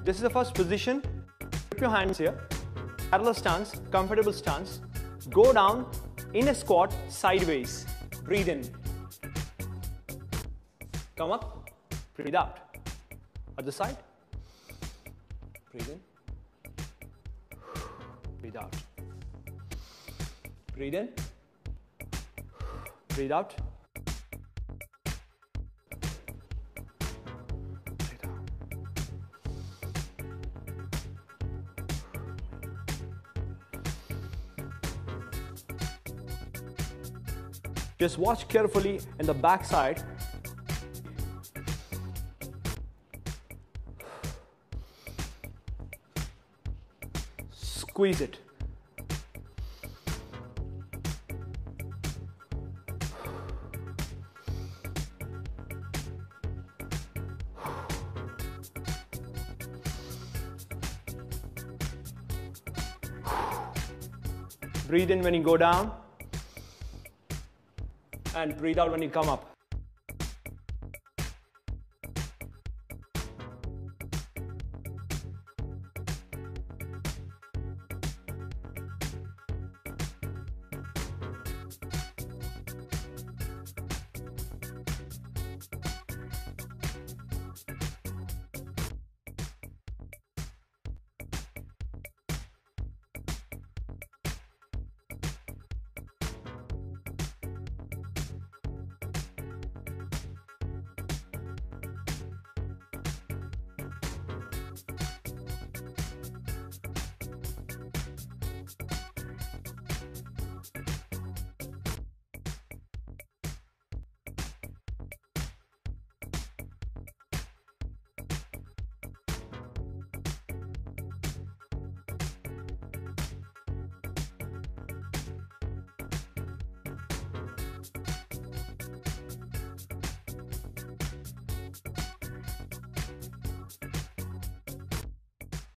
This is the first position. Keep your hands here. Parallel stance, comfortable stance. Go down in a squat sideways. Breathe in. Come up. Breathe out. Other side. Breathe in. Breathe out. Breathe in. Breathe out. Breathe out. Just watch carefully in the back side. Squeeze it. Breathe in when you go down and breathe out when you come up.